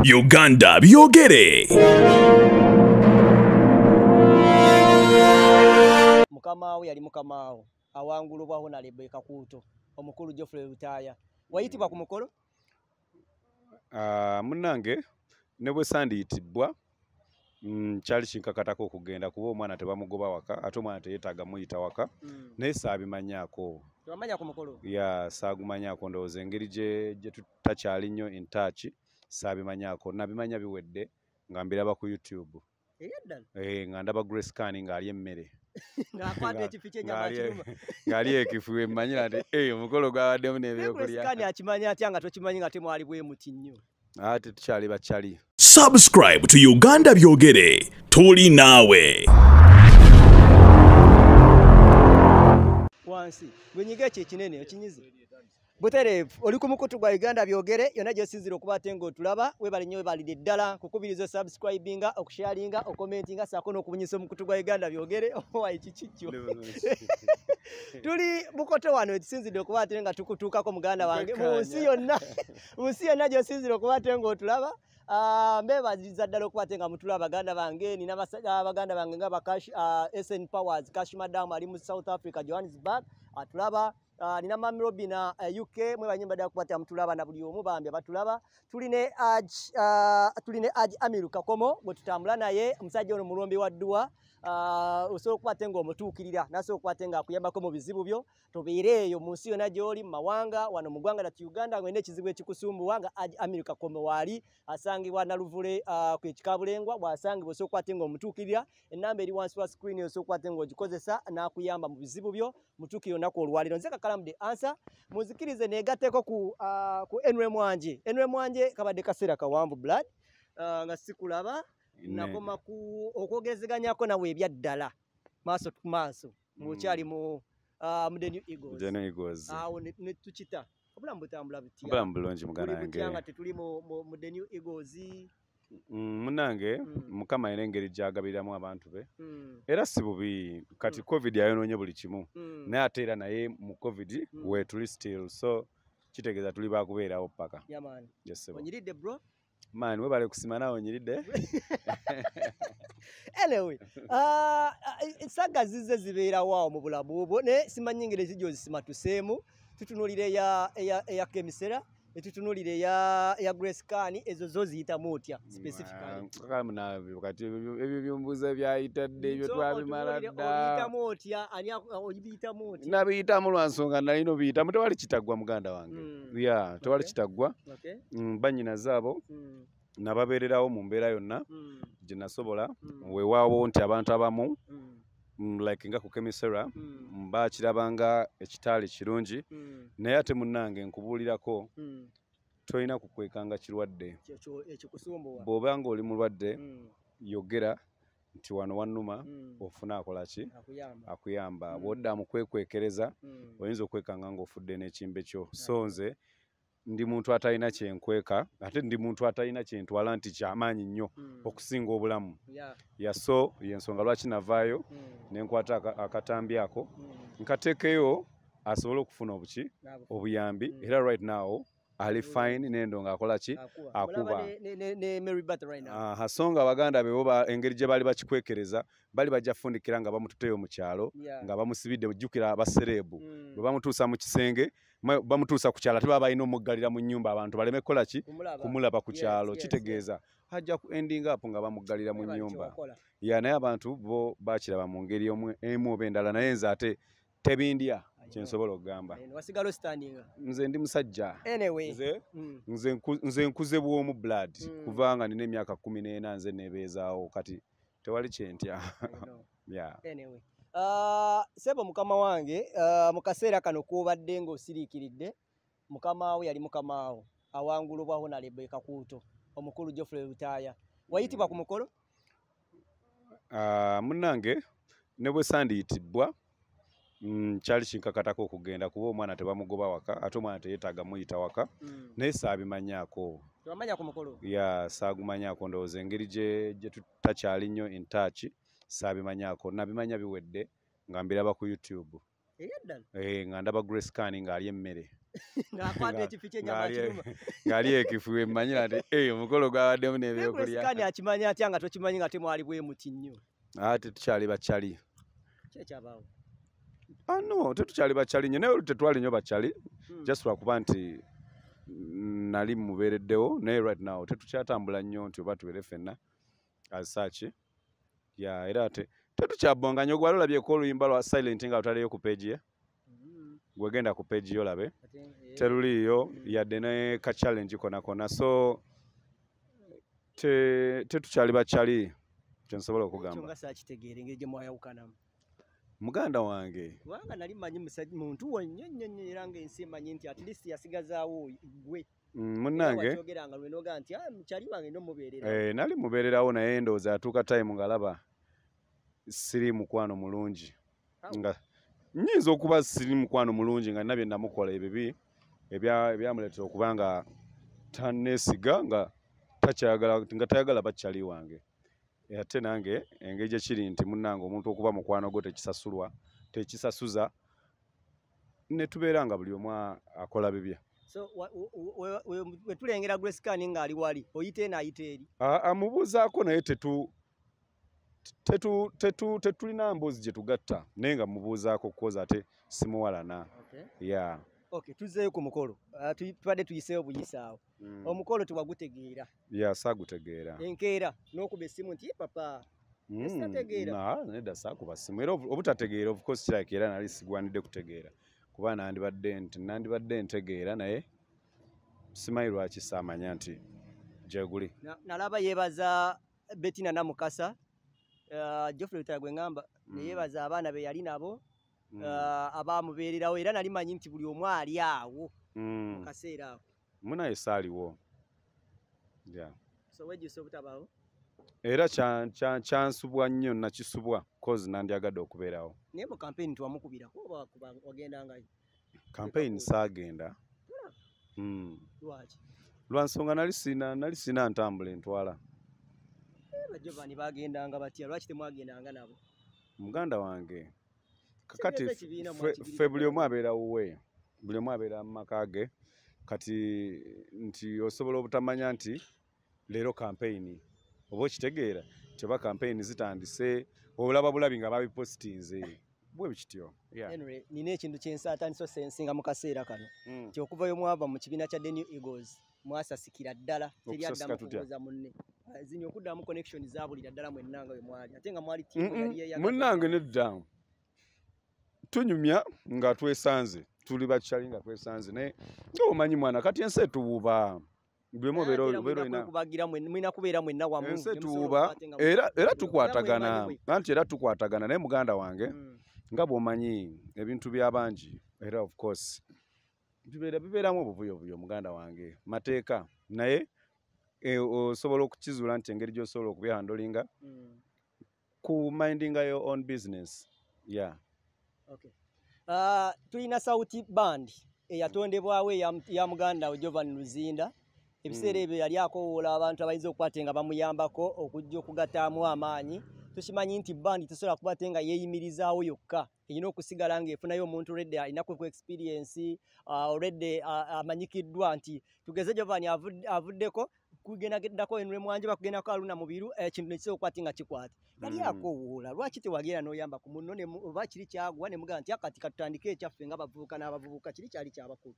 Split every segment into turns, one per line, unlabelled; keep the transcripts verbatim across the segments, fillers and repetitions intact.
Uganda byogere.
Mukamawe yali mukamawe awangulubwaho na Rebecca Kuto omukulu Geoffrey Lutaaya wayitibwa ku mukolo
ah uh, munange ne bwe sandiyitibwa mm, kyali kinkakatako okugenda kuba omwana tebamugoba waka ate omwana teyetaaga muyita waka mm. naye saabimanyako
tebamanya ku mukolo
ya saagumanyako ndowooza engeri gye gye tutakyali nnyo in touch saabimanyako nabimanya biwedde nga mbiraba ku YouTube eh nga ndaba Grace Kani ng'ali emmere
ng'akwata ekifi ky'ennyama kiruma
ng'ali ekifu emmanyira nti eh omukolo gwabaddemu n'ebyokulya
Grace Kani akimanya atya nga tokimanyi nga temwali bwe muti nnyo
ate tukyali bakyali.
Subscribe to Uganda byogere tuli naawe
wansi gwenyiga ekyo ekinene okinyize Butere oli ku mukutu gwa Uganda byogere yonna gyesinzira okuba ate ng'otulaba webale nnyo webalidde ddala kukubiriza subscribinga okusharinga okomentinga saako n'okubunyisa omukutu gwa Uganda byogere owayi kikikyo tuli bukoto wano ekisinzidde okuba ate nga tukutuukako muganda wange mu nsi yonna mu nsi yonna gyesinzira okuba ate ng'otulaba Uh, mbebaziza ddala okuba ate nga mutula abaganda bange nina abaganda bange nga bakash uh, S N Powers Cash Madam ali mu South Africa Johannesburg atulaba uh, nina Mami Robina uh, U K mwe banyimba ddala okuba ate mutulaba na buli omu bambi batulaba tuline Aj uh, tuline Aj Amiru Kakomo bwe tutambula naye omusajja ono mulombi wa dduwa uh, osobola okuba ate ng'omutuukirira nasobola okuba ate nga akuyambako mu bizibu byo tobeere eyo mu nsi yonna gy'oli mu mawanga wano mu ggwanga lyattu Uganda ng'olina ekizibu ekikusumbuwa nga Aj Amiru Kakomo waali asangibwa Naluvule uh, ku ekikabulengwa bw'asangibwa osobola okuba ate ng'omutuukirira ennamba eri wansi wa screen osobola okuba ate ng'ogikozesa n'akuyamba mu bizibu byo mutuukire olunaku olwaliro nze Kakalamu the answer muzikirize neegatteko ku uh, ku Enwe Mwanje Enwe Mwanje kabadde kaseera kawanvu blood uh, nga sikulaba nakoma ku okwogezeganyako nawe ebyaddala maaso ku maaso mukyali mu uh, mu The New Eagles
The New Eagles
awo ne, ne tukita obulamu butambula bitya
obulamu bulungi mugana wange
nga tetuli mu, mu, mu The New Eagles
mm, munange mm. Mukama ina engeri gyagabiramu abantu be mm. era si bubi kati mm. Covid yayonoonye buli kimu mm. naye ate era naye mu Covid mm. we tuli still so kitegeeza tuli bakubeerawo paka
yeah, man.
Yes,
onyiridde bro
man webale kusima nawe onyiridde
anyway uh, saga zize zibeerawo awo mu bulamu obwo ne simanyi ngeri zijjo zisima tuseemu tutunulire ya ya, ya kemisera etutunulire ya ya Grace Kani ezo zo ziyitamu otya specifically
kama na kati ebyo byombuza byayitadde ebyo twabimala dda
oyitamu otya ani oyibitamu otya
nabiyitamu lwansonga nalino biyitamu tewali kitagwa muganda wange mm. yeah tewali okay. kitagwa
okay.
mm, banyina zaabo mm. nababeererawo mu mbeera yonna mm. gye nasobola mm. weewaawo nti abantu abamu mm. Mm, like nga ku kemisera mm. mbakirabanga ekitaali kirungi mm. naye ate munnange nkubuulirako mm. toyina kukwekanga kirwadde bw'oba nga oli mulwadde mm. yogera nti wano wannuma mm. ofuna akolaki akuyamba, akuyamba. Mm. bw'odda mu kwekwekereza mm. oyinza okwekanga ng'ofudde n'ekimbe kyo so nze ndi muntu atalina kyenkweka ate ndi muntu atalina kyentwala nti kyamaanyi nnyo mm. okusinga obulamu yeah. yaso yensonga lwaki navaayo mm. nenkwata akatambi ako mm. nkateekeyo asobole okufuna obuki obuyambi mm. era right now ali fine nendo ng'akola ki akuba aha so nga abaganda be bo engeri gye bali bakikwekereza bali bajja fundikira nga bamututeyo mu kyalo yeah. nga bamusibidde mujjukira abaserebu mm. bwe bamutuusa mu kisenge bamutuusa ku kyalo ate baba balina omuggalira mu nnyumba abantu baleme kukola ki kumulaba ku kyalo yes, kitegeeza yes, yes. hajja ku ending up nga bamuggalira mu nnyumba ya naye abantu bo bakiraba mu ngeri emu oba endala naye nze ate tebindya kyensobola okugamba
wasigalo standing
nze ndi musajja
anyway
nze mm. nze nze nkuze bw'omu blood mm. kuvanga nina emyaka kumi n'ena nze nebeezaawo kati tewali kyentya yeah.
anyway uh, sebo mukama wange uh, mu kaseera kano kuobadde ng'osiriikiridde mukama we yali mukama we awangulubwaho na Rebecca Kuto omukulu Geoffrey Lutaaya wayitibwa ku mukolo
uh, munnange ne bwe sandiyitibwa Mm, kyali kinkakatako okugenda kuba omwana tebamugoba waka ate omwana teyetaaga muyita waka mm. naye saabimanyako
tebamanya ku mukolo
ya saagumanyako ndowooza engeri gye gye tutakyali nnyo in touch saabimanyako nabimanya biwedde nga mbiraba ku YouTube
eyaddala
eh nga ndaba Grace Kani ng'ali emmere
Ng'akwata ekifi ky'ennyama kiruma.
Ng'ali ekifu emmanyira nti eyo omukolo gwabaddemu n'ebyokulya.
Sikani akimanyi atya nga tokimanyi nga temwali bwe muti nnyo.
Ate tukyali bakyali.
Kyekyabaawo.
Ah no, tetukyali bakyali nnyo naye tetwali nnyo bakyali. Just lwakuba nti nali mubeereddewo naye right now tetukyatambula nnyo nti oba tubeere ffenna as such. Ya era ate tetukyabonga nnyo gwali olabyeko oluyimba lwa Silent nga lutaliyo ku page ye. Gwegenda ku page yo labe. Teruliyo yadde ne ka challenge kona kona so te tetukyali bakyali kyensobola okugamba.
Kyonga saakitegeere engeri gye mwayawukanamu.
Muganda wange.
Kubanga nali mmanyi muntu wonnyo nnyo nnyo era ng'ensi emanyi nti at least yasigazaawo gwe.
Munnange.
Wakyogeranga lwenoga nti mukyali wange ndo mubeerera.
Eh nali mubeererawo naye ndowooza atuuka time ngalaba siri mukwano mulungi. Nga nyinza okuba siri mukwano mulungi nga nabye namukola ebibi ebyamuleetera okuba nga tanneesiga nga takyayagala nga tayagala bakyali wange. Ate nange engeri gye kiri nti munnange omuntu okuba mukwano gwo tekisasulwa tekisasuza ne tubeera nga buli omu akola bibye.
So we tulengera Grace Kani ng'ali wali oyite n'ayita eri.
Amubuuzaako naye tetu tetu tetu tetulina mboozi gye tugatta naye nga mubuuzaako kukoza ate simuwalana. Yeah.
Okay, tuzzeeyo ku mukolo. Tubadde tuyiseeyo buyisaawo. Omukolo tewagutegeera.
Yeah, saagutegeera.
Enkeera n'okuba essimu nti papa. Essategeera.
Nah, nedda saakuba ssimu. Era obutategeera of course kirabika era nali sigwanidde kutegeera. Kuba nandibadde nti nandibadde ntegeera naye simanyi lwaki saamanya nti gyeguli.
Nalaba yeebaza Bettina Namukasa. Geoffrey Lutaaya gwe ngamba ne yeebaza abaana be yali nabo. Abaamubeererawo era nali manyi nti buli omu ali awo mu kaseera ako.
Munaye saaliwo.
So wejjusa obutabaawo?
Era kyansubwa nnyo nakisubwa cause nandyagadde okubeerawo.
Naye mu campaign twamukubirako oba wagendangayo?
Campaign saagenda.
Lwaki?
Lwa nsonga nali sina nali sina ntambula entwala.
Bajjovani bagendanga batya lwaki temwagendanga nabo?
Muganda wange. Kakati ffe buli omu abeera wuwe. Buli omu abeera mu maka ge. Kati nti osobola obutamanya nti leero campaign oba okitegeera kyeba campaign zitandise olaba bulabi nga babipositinze bwe bikityo.
Henry nina ekintu kyensaatanisa sensinga mu kaseera kano nti okuvayo mwava mu kibiina kya The New Eagles mwasasikira ddala teri addamu kubuuza munne zino okuddamu connection zaabulira ddala mwennanga we mwali ate nga mwali tiimu yali yeeyagala.
Munnange nedda tunyumya nga twesanze tuli bakyali nga twesanze naye ng'omanyi mwana kati ensi etuwuba bwe mubeera obeera ina
kubagira mwe mwina kubeera mwenna wamu
ensi etuwuba era era tukwatagana anti era tukwatagana naye muganda wange nga bw'omanyi ebintu by'abangi era of course bibeera bibeeramu obuvuyobuyo muganda wange mateeka naye osobola okukizuula nti engeri gy'osobola okubyandolinga ku mindinga your own business. Yeah.
Okay. Uh, tulina Sauti Band eyatondebwawo ya muganda we Jovan Luzinda. Ebiseera ebyo yali akowoola abantu abayinza okukwate nga bamuyambako okujja okugatamu amaanyi. Tukimanyi nti band tesobola kubate nga yeeyimirizaawo yokka. Erina okusigala ng'efunayo omuntu already alinaku ku experience already amanyikiddwa nti tugeze Jovan avuddeko kugendageddako enwe Mwanje bakugendako aluna mubiru ekintu ne kisobola okukwata nga kikwate. Yali akowoola lwaki tewagenda n'oyamba ku munno ne oba kiri kyagwa ne mugamba nti akati katutandike ekyaffe nga bavubuka n'abavubuka kiri kyali kyabakulu.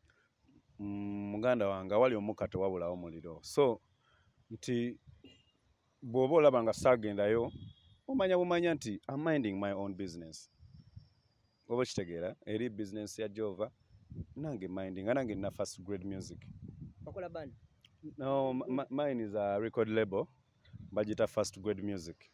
Muganda wange wali omuka tewabulawo muliro so nti bw'oba olaba nga saagendayo omanya bumanya nti I'm minding my own business. Oba kitegeera eri business ya Jova nange minding nange na first grade music.
Bakola band?
No, mine is a record label bajita first grade music.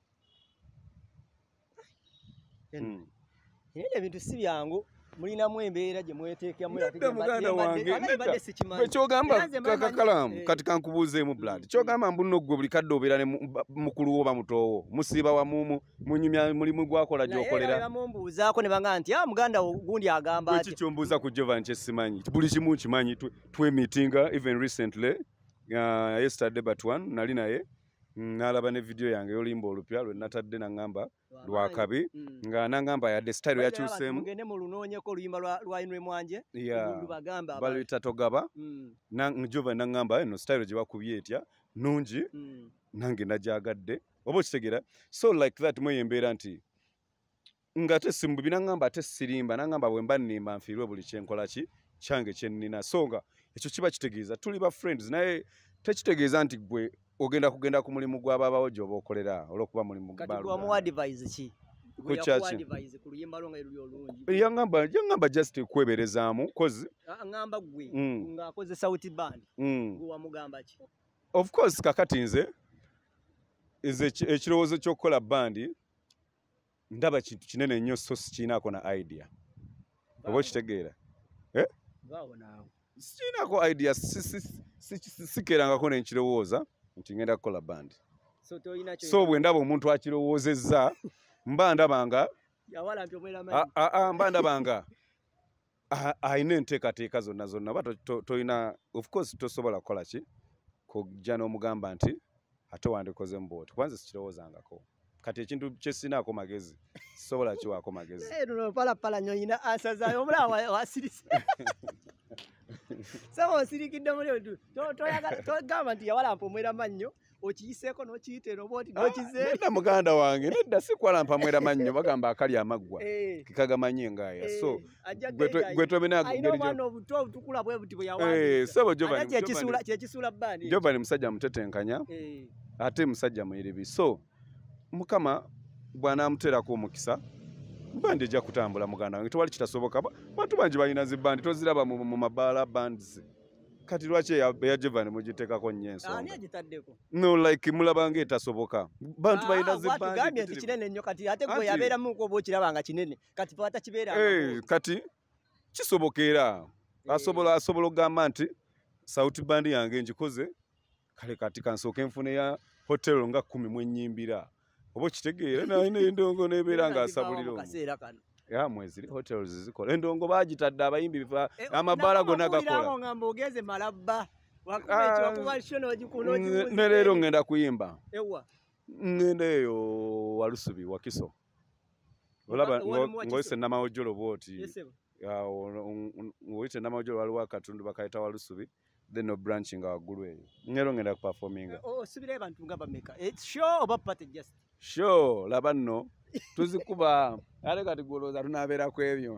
Mm. Ine bintu si byangu mulinamu embeera gye mweteekamu
ate muganda wange kyogamba KAKALAAMU kati kankubuuzeemu blood kyogamba mbuno gwe buli kadde obeera ne mukulu oba mutoowo musiiba wamumu munyumya mulimu gwakola gy'okolera
bamumbuuzaako ne banga nti ah muganda gundi agamba ati
ekyo kyombuuza ku Jovan kyesimanyi buli kimu nkimanyi twemeetinga even recently uh, yesterday but one nali naye n'alaba ne video yange y'oluyimba olupya lwe natadde n'aŋŋamba lwakabi nga n'aŋŋamba yadde style yakyuseemu
mugende mulunoonyeko oluyimba lwa Henry Mwanje lubagamba
baluyita togaba Geoffrey n'aŋŋamba eno style gye bakubye etya nungi nange nagyagadde oba okitegeera so like that mwe embeera nti nga tesimbu binaŋŋamba ate sirimba n'aŋŋamba bwe mba nnimba nfiirwe buli kyenkola ki kyange kyennina so nga ekyo kiba kitegeeza tuli ba friends naye tekitegeeza nti gwe ogenda kugenda ku mulimu gw'abaabawo gy'oba okolera olw'okuba mulimu yaŋŋamba just kweberezaamu of course kakati nze ekirowoozo ky'okukola bandi ndaba kintu kinene nnyo so sikiinaako na idea oba okitegeera sikiinaako idea sikerangako nenkirowooza nti ngenda kukola bandi so bwe ndaba omuntu akirowoozezza mba ndabanga mba ndabanga ayina enteekateeka zonna zonna oba toyina of course tosobola kukola ki kujja n'omugamba nti ate wandikoze mu booti kubanze sikirowoozangako kati ekintu kyesinaako magezi sisobola kiwaako magezi
palapala nyo oyina asazayo omulaba wasirise saba osirikidde muli togamba nti yawalampa omwera mannyo okiyiseeko n'okiyita oba oti n'okizeeko
nedda muganda wange nedda si kwalampa mwera mannyo bagamba akali amaggwa kikagamanye ngaaya so gwe tomenagomwana
obuto obutukula bwe buti bwe yawandiisa kyekisuula bandi
Geoffrey musajja mutetenkanya ate musajja mwiribi so mukama bw'anaamuteerako omukisa bandi ejja kutambula muganda wange tewali kitasoboka bantu bangi balina zibandi toziraba mu mabaala bands kati lwaki eya Geoffrey mugiteekako nnyo ensonga no like mulabanga etasoboka bantu balina zibandi
nti kinene nnyo kati ate gwe yabeeramu oba okirabanga kinene kati pata kibeera
kati kisoboka era asobola asobola okugamba nti sauti bandi yange ngikoze kale kati kansooka enfune ya hotel nga kumi mu ennyimbira oba okitegeera nalina endongo nebeera ngaasabulira ya mwezi hotels zikola endongo bagitadde abayimbi amabaala gonna gakola ne leero ngenda kuyimba ngenda eyo Walusubi Wakiso olaba ngoyise namawojjolo bwoti ngoyise namawojjolo waliwo akatundu bakayita Walusubi then no branching waggulu eyo ngero ngenda kuperforminga
osubira abantu nga bameka show oba party just
show laba nno tuzikuba ate kati golooza tunaabeera ku ebyo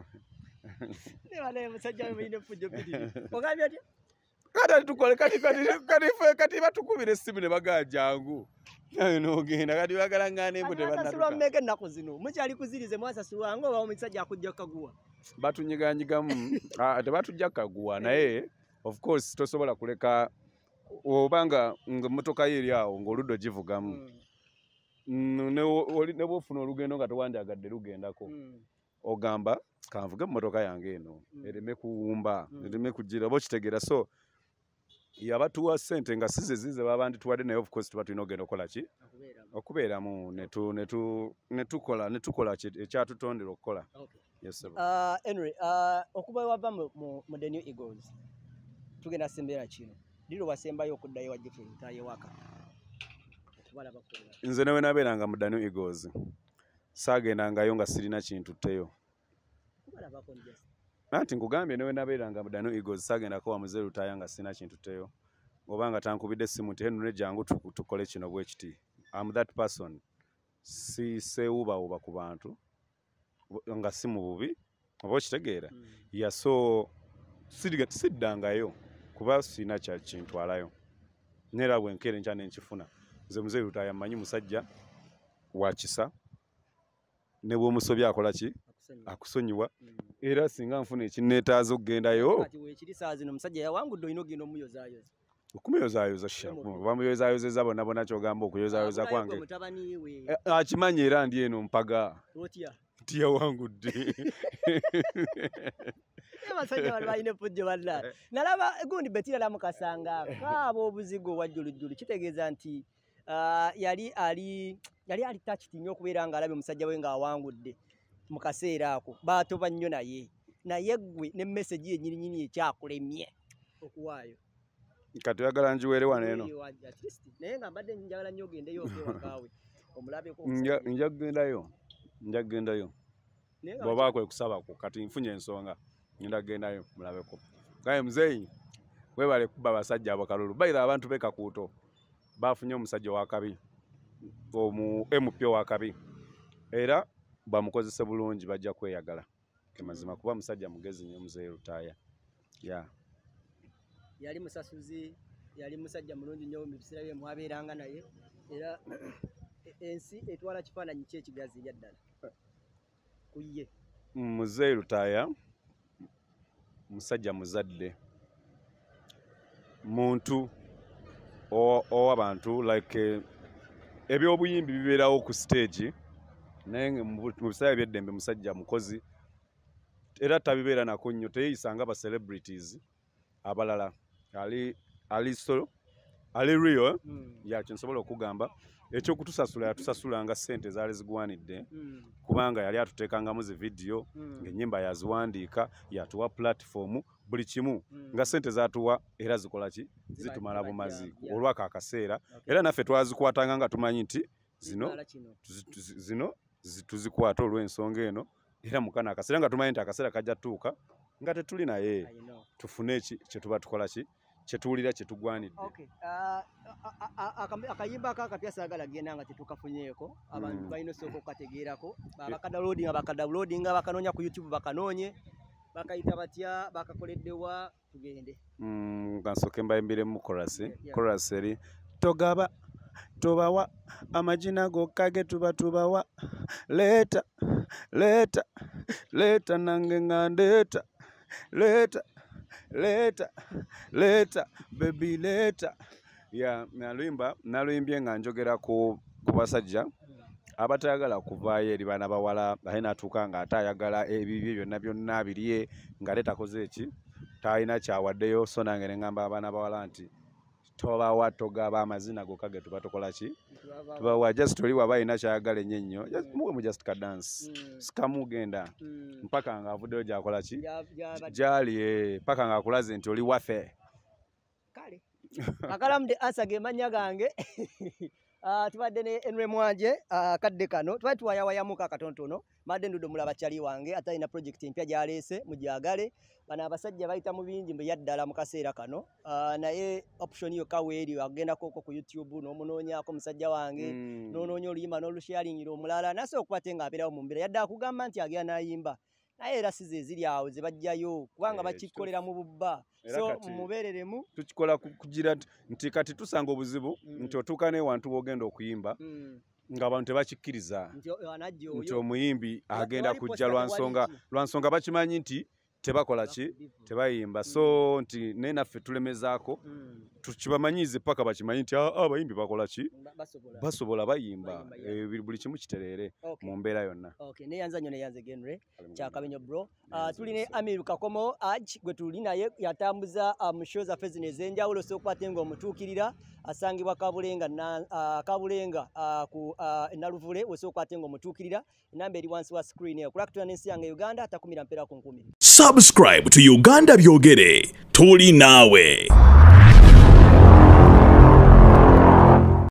kati tukole kati kati batukubira essimu ne bagaa jangu n'ogenda kati bagala ngana embu
tebannatumeka ennaku zino mukyali kuzirize mwasasulwa nga oba omusajja akujja kaguwa
batunyiganyigamu tebatujja kaguwa naye of course tosobola kuleka obanga emmotoka ye eri awo ng'oludda givugamu ne bwofuna olugendo nga tewandyagadde lugendako ogamba kanvuge emmotoka yange eno ereme kuwumba ereme kugira oba okitegeera so yabatuwa ssente nga size zize babandi tuwadde naye of course tuba tulina ogenda okukola ki okubeeramu netukola netukola ekyatutondera okukola
Henry okuba wava mu the New Eagles tugenda sembeera kino liro wasembayo okuddayo wa Geoffrey Lutaaya waka
nze newe nabeeranga mu the New Eagles saagendangayo nga sirina kintu tteyo anti nkugambye newe nabeeranga mu the New Eagles saagendako wa muzeeyi Lutaaya nga sirina kintu tteyo obanga tankubidde essimu nti Henry jangu tukole kino bwe kiti am that person si seewubawuba ku bantu nga si mu bubi oba okitegeera ya so siddangayo kuba sirina kyakintwalayo neera bwenkere nkya nenkifuna nze muzeeyi Lutaaya mmanyi musajja wa kisa ne bw'omusobya akola ki akusonyiwa era singa nfuna ekinneetaaza okugendayo okumuyozaayoza bamuyozayozeza bonna bonna kyogamba okuyozaayoza kwange akimanyi era ndi eno mpaga tiyawangudde
abasajja bali balina effujjo balla nalaba gundi Betira Lamukasanga kaaba obuzigo wajjulujjulu kitegeeza nti yali ali yali ali takiti nnyo okubeera nga alabe omusajja we ng'awangudde mu kaseera ako baatoba nnyo naye naye ggwe ne message yennyininyini ekyakulemye okuwaayo
Kati oyagala njiweere wano eno.
Naye nga mbadde njagala nnyo ogendeyo okewakaawe omulabeko.
Nja kugendayo. Nja kugendayo. Bw'oba kwe kusaba ku kati nfunye ensonga. Ngenda kugendayo mulabeko. Kale muzeeyi webale kuba abasajja abakalulu. Bayira abantu be Kakuuto bafunye omusajja wa kabi. Omu M P wa kabi. Era bamukozese bulungi bajja kweyagala. Kemazima kuba musajja mugezi nnyo muzeeyi Lutaaya. Ya.
Yali musasuzi, yali musajja mulungi nnyo mu biseera bye mwabeeranga naye era ensi etwala kifaananyi ki ekigazi yaddala ku ye.
Muzeeyi Lutaaya musajja muzadde. Muntu ow'abantu like ebyobuyimbi bibeerawo ku stage naye mu biseera by'eddembe musajja mukozi era tabibeera nako nnyo teyeeyisanga aba celebrities abalala ali ali so ali real mm. yakyo nsobola okugamba ekyokutusasula yatusasulanga ssente zaali zigwanidde mm. kubanga yali atuteekangamu zi video mm. ng'ennyimba yaziwandiika yatuwa platform buli kimu mm. nga ssente zatuwa era zikola ki zitumala bumazi olwaka akaseera okay. Era naffe twazikwatanga nga tumanyi nti zino zino tuzikwata olw'ensonga eno era mukana akaseera nga tumanyi nti akaseera kajja tuuka nga tetuli naye tufune ki kyetuba tukola ki kyetuwulira kyetugwanidde.
Okay. Akayimba akakapya saagala genda nga tetukafunyeeko abantu balina osooka okukategeerako bakadawulodinga bakadawulodinga bakanoonya ku YouTube bakanoonye bakayita batya bakakoleddewa tugende.
Nga nsooke mbayimbiremu korasi korasi eri togaba tobawa amagina gokka ge tuba tubawa leeta leeta leeta nange nga ndeeta leeta leeta leeta baby leeta ya nalimba naluyimbye nga njogera ku basajja abatayagala kuvaayo eri baana bawala aye natuuka nga ate ayagala ebibye byonna byonna biriye nga leetakoze eki talina kyawaddeyo so nange ne ngamba abaana bawala nti tobawa togaba amazina gokka ge tuba tukola ki tubawa just oli waba alina kyayagala ennyo ennyo muwe mu just ka dance sikamugenda mpaka nga avuddeyo gyakola ki gyali mpaka nga akulaze nti oli waffe
kale Kakalamu the answer ge manya gange tubadde ne Enwe Mwanje kadde kano twali tuwayawayamu kakatontono madde ndudo mulaba kyali wange ate alina project empya gyaleese mujagale bana abasajja bayita mu bingi mbe yaddala mu kaseera kano naye option yo kaweeri agenda koko ku YouTube n'omunoonyaako musajja wange n'onoonya oluyimba n'olusharingira omulala nase okubate nga abeerawo mu mbira yadde akugamba nti agenda n'ayimba naye era size ziri awo ze bajjayo kubanga bakikolera mu bubba so mubeereremu
tukikola kugira nti kati tusanga obuzibu nti otuuka n'ewantu w'ogenda okuyimba nga abantu tebakikkiriza nti omuyimbi agenda kujja lwansonga lwansonga bakimanyi nti tebakola ki tebayimba so nti naye naffe tulemezaako tukibamanyize paka bakimanyi nti abayimbi bakola ki basobola bayimba buli kimu kitereere mu mbeera yonna.
Neyanza nnyo neyanze Geoffrey kyakabenyo bro tuli ne Amiru Kakomo Aj gwe tuli naye yatambuza mu show zaffe zino ez'enjawulo sookwate ng'omutuukirira asangibwa Kabulenga Kabulenga ku Naluvule wesookwate ng'omutuukirira enamba eri wansi wa screen eyo kulakutula n'ensi yange Uganda atakumira mpera ku nkumi.
Subscribe to Uganda Byogere. Tuli nawe.